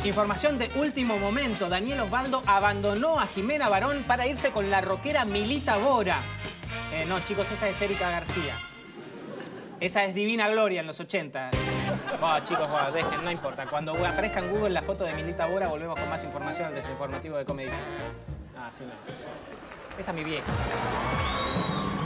Información de último momento. Daniel Osvaldo abandonó a Jimena Barón para irse con la rockera Milita Bora. No, chicos, esa es Erika García. Esa es Divina Gloria en los 80. Chicos, dejen, no importa. Cuando aparezca en Google la foto de Milita Bora, volvemos con más información al desinformativo de Comedy Central. Ah, sí, no. Esa es mi vieja.